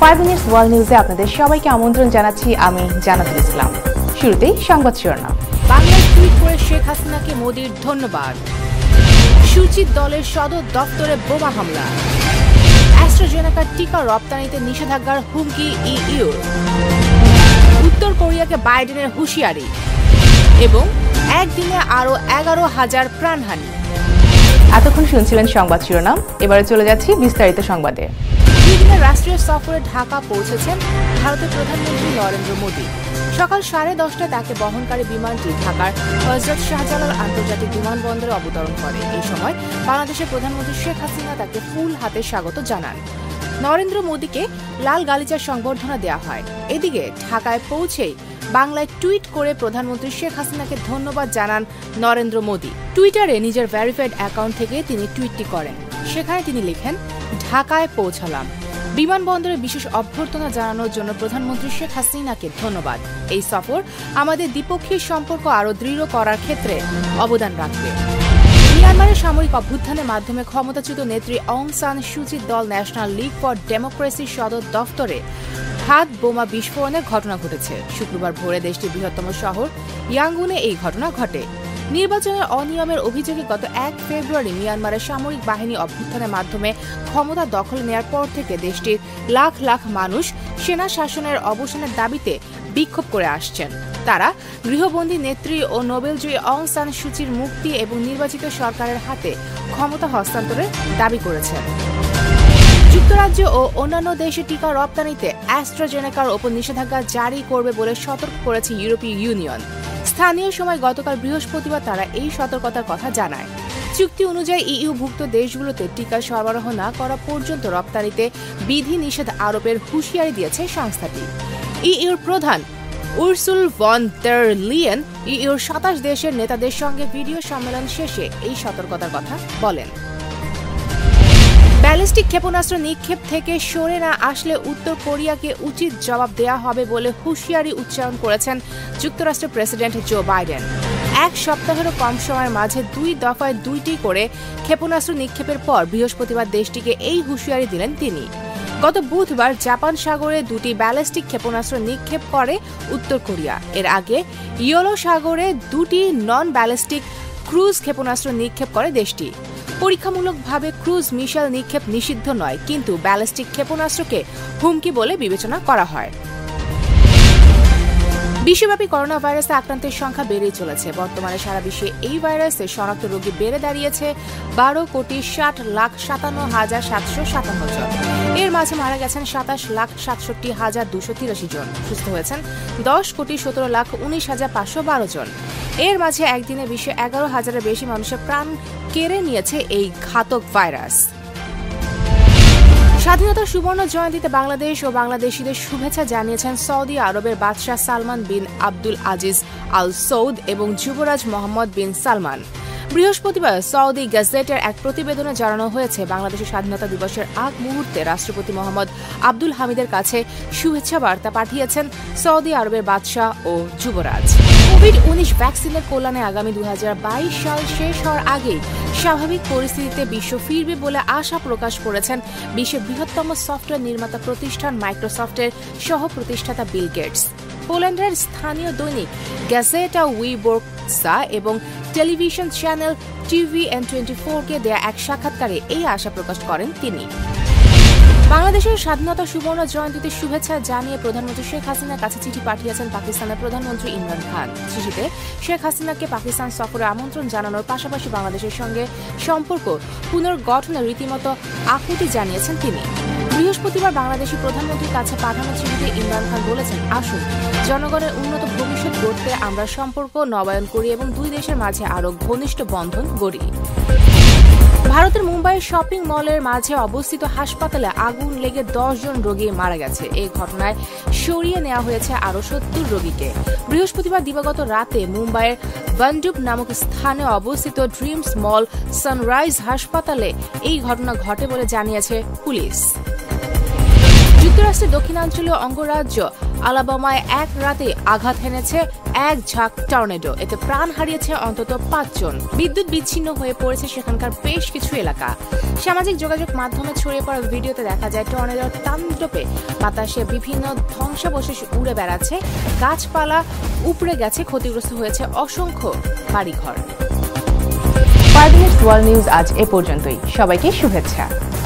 5 minutes world নিউজে আপনাদের সবাইকে আমন্ত্রণ জানাচ্ছি আমি জানাতুল ইসলাম। শুরুতেই সংবাদ শিরোনাম। বাংলায় টুইট করে শেখ হাসিনাকে মোদির ধন্যবাদ। সূচিত দলের সদর দফতরে বোমা হামলা। অ্যাস্ট্রাজেনেকার টিকা রপ্তানিতে নিষেধাজ্ঞার হুমকি ইইউর। উত্তর কোরিয়াকে বাইডেনের হুঁশিয়ারি এবং একদিনে আরও 11,000 প্রাণহানি। এতক্ষণ শুনছিলেন সংবাদ শিরোনাম, এবারে চলে যাচ্ছি বিস্তারিত সংবাদে। দুই দিনের রাষ্ট্রীয় সফরে ঢাকা পৌঁছেছেন ভারতের প্রধানমন্ত্রী নরেন্দ্র মোদী। সকাল 10:30টায় তাকে বহনকারী বিমানটি ঢাকার হযরত শাহজালাল আন্তর্জাতিক বিমানবন্দরে অবতরণ করে। এই সময় বাংলাদেশের প্রধানমন্ত্রী শেখ হাসিনা তাকে ফুল হাতে স্বাগত জানান। নরেন্দ্র মোদীকে লাল গালিচার সংবর্ধনা দেওয়া হয়। এদিকে ঢাকায় পৌঁছেই বাংলায় টুইট করে প্রধানমন্ত্রী শেখ হাসিনাকে ধন্যবাদ জানান নরেন্দ্র মোদী। টুইটারে নিজের ভেরিফাইড অ্যাকাউন্ট থেকে তিনি টুইটটি করেন। সেখানে তিনি লিখেন, ঢাকায় পৌঁছালাম। বিমানবন্দরে বিশেষ অভ্যর্থনা জানানোর জন্য প্রধানমন্ত্রী শেখ হাসিনাকে ধন্যবাদ। এই সফর আমাদের দ্বিপক্ষীয় সম্পর্ক আরও দৃঢ় করার ক্ষেত্রে অবদান রাখবে। মিয়ানমারের সামরিক অভ্যুত্থানের মাধ্যমে ক্ষমতাচ্যুত নেত্রী অং সান সুচির দল ন্যাশনাল লীগ ফর ডেমোক্রেসির সদর দফতরে হাত বোমা বিস্ফোরণের ঘটনা ঘটেছে। শুক্রবার ভোরে দেশটির বৃহত্তম শহর ইয়াঙ্গুনে এই ঘটনা ঘটে। নির্বাচনের অনিয়মের অভিযোগে গত 1 ফেব্রুয়ারি মিয়ানমারের সামরিক বাহিনী অভ্যুত্থানের মাধ্যমে ক্ষমতা দখল নেয়ার পর থেকে দেশটির লাখ লাখ মানুষ সেনা শাসনের অবসানের দাবিতে বিক্ষোভ করে আসছেন। তারা গৃহবন্দী নেত্রী ও নোবেলজয়ী অং সান সুচির মুক্তি এবং নির্বাচিত সরকারের হাতে ক্ষমতা হস্তান্তরের দাবি করেছেন। যুক্তরাজ্য ও অন্যান্য দেশে টিকা রপ্তানিতে অ্যাস্ট্রাজেনেকার ওপর নিষেধাজ্ঞা জারি করবে বলে সতর্ক করেছে ইউরোপীয় ইউনিয়ন। স্থানীয় সময় গতকাল বৃহস্পতিবার তারা এই সতর্কতার কথা জানায়। চুক্তি অনুযায়ী ইইউভুক্ত দেশগুলোতে টিকা সরবরাহ না করা পর্যন্ত রপ্তানিতে বিধি নিষেধ আরোপের হুঁশিয়ারি দিয়েছে সংস্থাটি। ইইউর প্রধান উর্সুল ভন দের লিয়েন ইইউর 27 দেশের নেতাদের সঙ্গে ভিডিও সম্মেলন শেষে এই সতর্কতার কথা বলেন। ব্যালিস্টিক ক্ষেপণাস্ত্র নিক্ষেপ থেকে সরে না আসলে উত্তর কোরিয়াকে উচিত জবাব দেওয়া হবে বলে হুঁশিয়ারি উচ্চারণ করেছেন যুক্তরাষ্ট্রের প্রেসিডেন্ট জো বাইডেন। 1 সপ্তাহেরও কম সময়ের মাঝে 2 দফায় 2টি করে ক্ষেপণাস্ত্র নিক্ষেপের পর বৃহস্পতিবার দেশটিকে এই হুঁশিয়ারি দিলেন তিনি। গত বুধবার জাপান সাগরে 2টি ব্যালিস্টিক ক্ষেপণাস্ত্র নিক্ষেপ করে উত্তর কোরিয়া। এর আগে ইয়েলো সাগরে 2টি নন ব্যালিস্টিক ক্রুজ ক্ষেপণাস্ত্র নিক্ষেপ করে দেশটি। পরীক্ষামূলকভাবে ক্রুজ মিসাইল নিক্ষেপ নিষিদ্ধ নয়, কিন্তু ব্যালিস্টিক ক্ষেপণাস্ত্রকে হুমকি বলে বিবেচনা করা হয়। বিশ্বব্যাপী করোনা ভাইরাসে আক্রান্তের সংখ্যা বেড়েই চলেছে। বর্তমানে সারা বিশ্বে এই ভাইরাসে শনাক্ত রোগী বেড়ে দাঁড়িয়েছে 12,60,57,757 জন। এর মাঝে মারা গেছেন 27,67,283 জন। সুস্থ হয়েছেন 10,17,19,512 জন। এর মাঝে একদিনে বিশ্বে 11,000-এর বেশি মানুষের প্রাণ কেড়ে নিয়েছে এই ঘাতক ভাইরাস। স্বাধীনতার সুবর্ণ জয়ন্তীতে বাংলাদেশ ও বাংলাদেশিদের শুভেচ্ছা জানিয়েছেন সৌদি আরবের বাদশাহ সালমান বিন আব্দুল আজিজ আল সৌদ এবং যুবরাজ মোহাম্মদ বিন সালমান। বৃহস্পতিবার সৌদি গেজেটের এক প্রতিবেদনে জানানো হয়েছে, বাংলাদেশের স্বাধীনতা দিবসের আগ মুহূর্তে রাষ্ট্রপতি মোহাম্মদ আব্দুল হামিদের কাছে শুভেচ্ছা বার্তা পাঠিয়েছেন সৌদি আরবের বাদশাহ ও যুবরাজ। কোভিড-19 ভ্যাকসিনের কল্যাণে আগামী 2022 সাল শেষ হওয়ার আগেই স্বাভাবিক পরিস্থিতিতে বিশ্ব ফিরবে বলে আশা প্রকাশ করেছেন বিশ্বের বৃহত্তম সফটওয়্যার নির্মাতা প্রতিষ্ঠান মাইক্রোসফটের সহ প্রতিষ্ঠাতা বিল গেটস। পোল্যান্ডের স্থানীয় দৈনিক গ্যাজেটা উইবোর্সা এবং টেলিভিশন চ্যানেল TVN24-কে দেয়া এক সাক্ষাৎকারে এই আশা প্রকাশ করেন তিনি। বাংলাদেশের স্বাধীনতা সুবর্ণ জয়ন্তীতে শুভেচ্ছা জানিয়ে প্রধানমন্ত্রী শেখ হাসিনার কাছে চিঠি পাঠিয়েছেন পাকিস্তানের প্রধানমন্ত্রী ইমরান খান। চিঠিতে শেখ হাসিনাকে পাকিস্তান সফরে আমন্ত্রণ জানানোর পাশাপাশি বাংলাদেশের সঙ্গে সম্পর্ক পুনর্গঠনের রীতিমতো আকুতি জানিয়েছেন তিনি। বৃহস্পতিবার বাংলাদেশি প্রধানমন্ত্রীর কাছে পাঠানো চিঠিতে ইমরান খান বলেছেন, আসুন জনগণের উন্নত ভবিষ্যৎ গড়তে আমরা সম্পর্ক নবায়ন করি এবং দুই দেশের মাঝে আরও ঘনিষ্ঠ বন্ধন গড়ি। ভারতের মুম্বাইয়ের শপিং মলের মাঝে অবস্থিত হাসপাতালে আগুন লেগে 10 জন রোগী মারা গেছে। এই ঘটনায় সরিয়ে নেওয়া হয়েছে আরও 70 রোগীকে। বৃহস্পতিবার দিবাগত রাতে মুম্বাইয়ের ভান্ডুপ নামক স্থানে অবস্থিত ড্রিমস মল সানরাইজ হাসপাতালে এই ঘটনা ঘটে বলে জানিয়েছে পুলিশ। যুক্তরাষ্ট্রের দক্ষিণাঞ্চলীয় অঙ্গরাজ্য আলাবামায় এক রাতে আঘাত হেনেছে এক ঝাঁক টর্নেডো। এতে প্রাণ হারিয়েছে অন্তত 5 জন। বিদ্যুৎ বিচ্ছিন্ন হয়ে পড়েছে সেখানকার বেশ কিছু এলাকা। সামাজিক যোগাযোগ মাধ্যমে ছড়িয়ে পড়া ভিডিওতে দেখা যায় টর্নেডোর তাণ্ডবে বাতাসে বিভিন্ন ধ্বংসাবশেষ উড়ে বেড়াচ্ছে, গাছপালা উপড়ে গেছে, ক্ষতিগ্রস্ত হয়েছে অসংখ্য বাড়িঘর। 5 মিনিট ওয়ার্ল্ড নিউজ আজ এ পর্যন্তই। সবাইকে শুভেচ্ছা।